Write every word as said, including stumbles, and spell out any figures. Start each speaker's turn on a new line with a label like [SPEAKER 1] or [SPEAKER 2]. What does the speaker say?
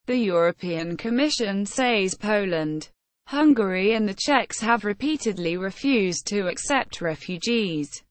[SPEAKER 1] The European Commission says Poland, Hungary and the Czechs have repeatedly refused to accept refugees.